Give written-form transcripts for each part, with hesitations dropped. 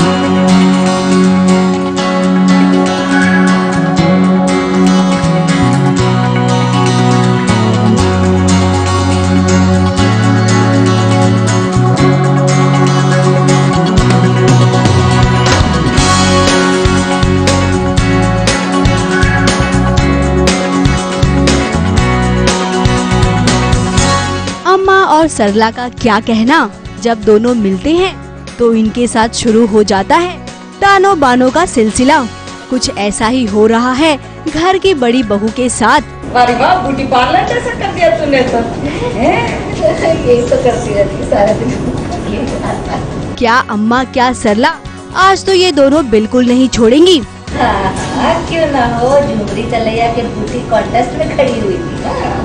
अम्मा और सरला का क्या कहना, जब दोनों मिलते हैं तो इनके साथ शुरू हो जाता है तानो बानो का सिलसिला। कुछ ऐसा ही हो रहा है घर की बड़ी बहू के साथ। अरे वाह, ब्यूटी पार्लर जैसा कर दिया तूने तो। यही तो करती रहती सारा दिन। क्या अम्मा क्या सरला, आज तो ये दोनों बिल्कुल नहीं छोड़ेंगी। हाँ, क्यों ना हो, झुमरी चलैया के ब्यूटी कॉन्टेस्ट में खड़ी हुई थी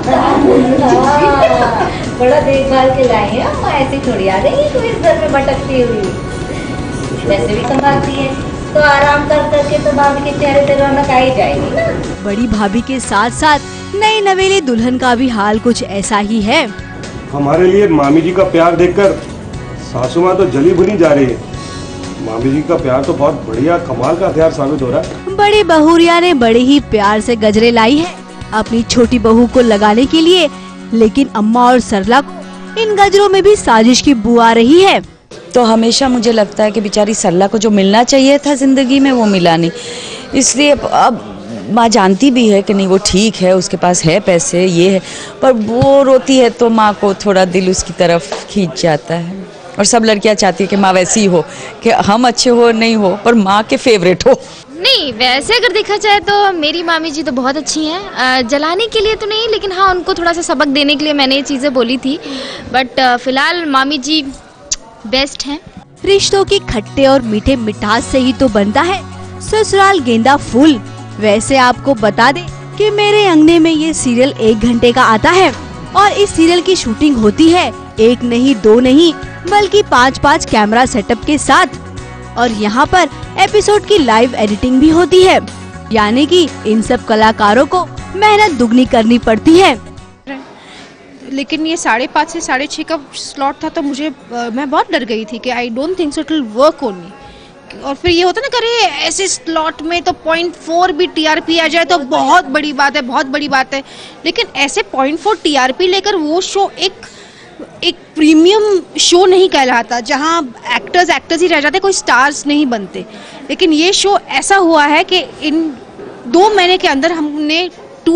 बड़ा देखभाल के लाई है अम्मा, ऐसी थोड़ी आ गई तू इस घर में भटकती हुई। वैसे भी संभालती है तो आराम कर करके तो भाभी के चेहरे पे रौनक आ ही जाएगी ना। बड़ी भाभी के साथ साथ नई नवेली दुल्हन का भी हाल कुछ ऐसा ही है। हमारे लिए मामी जी का प्यार देखकर सासू माँ तो जली भुनी जा रही है। मामी जी का प्यार तो बहुत बढ़िया कमाल का हथियार साबित हो रहा है। बड़ी बहुरिया ने बड़े ही प्यार से गजरे लाई है अपनी छोटी बहू को लगाने के लिए, लेकिन अम्मा और सरला को इन गजरों में भी साजिश की बू आ रही है। तो हमेशा मुझे लगता है कि बेचारी सरला को जो मिलना चाहिए था जिंदगी में वो मिला नहीं, इसलिए अब माँ जानती भी है कि नहीं वो ठीक है, उसके पास है पैसे ये है, पर वो रोती है तो माँ को थोड़ा दिल उसकी तरफ खींच जाता है। और सब लड़कियां चाहती है कि माँ वैसी हो कि हम अच्छे हो नहीं हो पर माँ के फेवरेट हो। नहीं, वैसे अगर देखा जाए तो मेरी मामी जी तो बहुत अच्छी हैं, जलाने के लिए तो नहीं, लेकिन हाँ उनको थोड़ा सा सबक देने के लिए मैंने ये चीज़ें बोली थी, बट फिलहाल मामी जी बेस्ट हैं। रिश्तों की खट्टे और मीठे मिठास से ही तो बनता है ससुराल गेंदा फूल। वैसे आपको बता दें कि मेरे अंगने में ये सीरियल 1 घंटे का आता है और इस सीरियल की शूटिंग होती है 1 नहीं 2 नहीं बल्कि 5-5 कैमरा सेटअप के साथ, और यहाँ पर एपिसोड की लाइव एडिटिंग भी होती है, यानी कि इन सब कलाकारों को मेहनत दुगनी करनी पड़ती है। लेकिन ये 5:30 से 6:30 का स्लॉट था तो मैं बहुत डर गई थी कि I don't think so it will work on me. और फिर ये होता ना, करे ऐसे स्लॉट में तो 0.4 भी टीआरपी आ जाए तो बहुत बड़ी बात है, बहुत बड़ी बात है। लेकिन ऐसे 0.4 टीआरपी लेकर वो शो एक प्रीमियम शो नहीं कहलाता, जहाँ एक्टर्स ही रह जाते, कोई स्टार्स नहीं बनते। लेकिन ये शो ऐसा हुआ है कि इन 2 महीने के अंदर हमने 2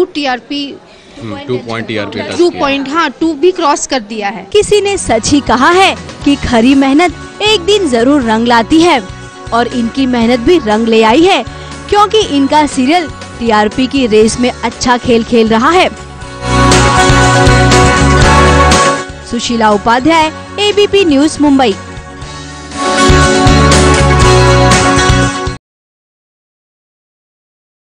भी क्रॉस कर दिया है। किसी ने सच ही कहा है कि खरी मेहनत एक दिन जरूर रंग लाती है, और इनकी मेहनत भी रंग ले आई है, क्योंकि इनका सीरियल टीआरपी की रेस में अच्छा खेल खेल रहा है। Sushila Upadhyay, ABP news, Mumbai.